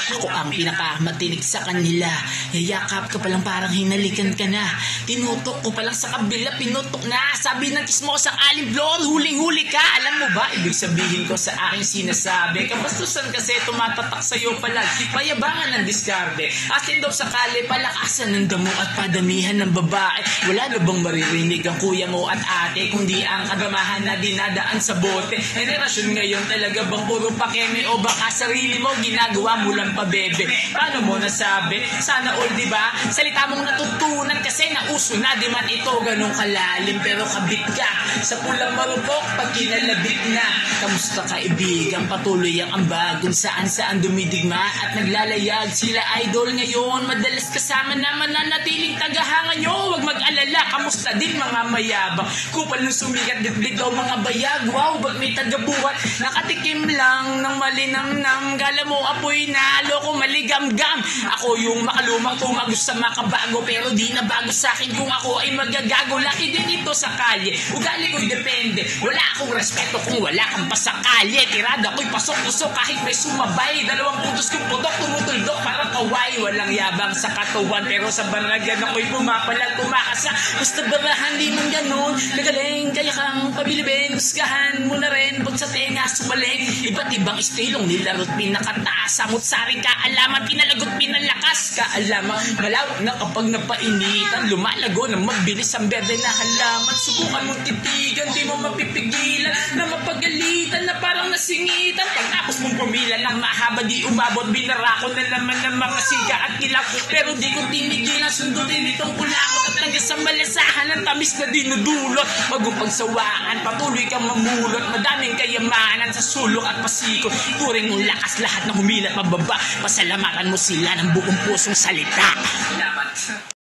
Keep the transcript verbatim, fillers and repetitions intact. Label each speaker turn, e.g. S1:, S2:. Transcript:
S1: Ako ang pinakamatinig sa kanila. Yayakap ka palang parang hinalikan ka na. Tinutok ko palang sa kabila, pinutok na. Sabi ng chismosang aling blor, huling-huli ka. Alam mo ba, ibig sabihin ko sa aking sinasabi, kabastusan kasi tumatatak sa'yo palag. Payabangan ng diskarde. Asin daw sakali, palakasan ng damo at padamihan ng babae. Wala na bang maririnig ang kuya mo at ate, kundi ang kagamahan na dinadaan sa bote. Generasyon ngayon talaga bang puro pakeme o baka sarili mo ginagawa mo lang pa bebe? Paano mo nasabi? Sana all diba? Salita mong natutunan kasi nauso na di man ito ganun kalalim, pero kabit ka sa pulang marupok pag kinalabit na. Kamusta kaibigan? Patuloy ang ambag kung saan saan dumidigma at naglalayag sila idol ngayon. Madalas kasama naman na natiling tagahanga nyo. Huwag mag-alala, kamusta din mga mayabang? Kupal nung sumikat ditblit daw mga bayag. Wow, ba't may tagabuhat? Nakatikim lang ng malinamnam. Gala mo apoy na loko maligamgam. Ako yung makalumang tumagos sa makabago, pero di na bago sa akin kung ako ay magagago. Laki din ito sa kalye, ugali ko'y depende. Wala akong respeto kung wala kang pa sa kalye. Tirada ko'y pasok-usok kahit may sumabay. Dalawang putos kong putok, tumutuldok para kaway. Walang yabang sa katawan, pero sa baragan ako'y pumapalag, kumakasa. Basta barahan di man ganun, nagaling kaya kang pabilibin. Guskahan mo na rin, pag sa tenga sumaling. Iba't ibang estilong nilaro't pinakataas. Samot-sari kaalaman, pinalagot pinalakas. Kaalaman, malawak na kapag napainitan. Lumalago na mabilis ang berde na halaman. Subukan mong titigan, di mo mapipigilan na mapagalitan na parang nasingitan. Pagtapos mong pumila ng mahaba, di umabot. Binarako na naman ng mga siga at kilaw, pero di ko tinigilan. Sundutin itong kulakot at hanggang sa malasahan ng tamis na dinudulot. Wag mong pagsawaan, patuloy kang mamulot. Madaming kayamanan sa sulok at pasikot. Turing mong lakas lahat na humilat mababa. Pasalamatan mo sila ng buong pusong salita. Salamat.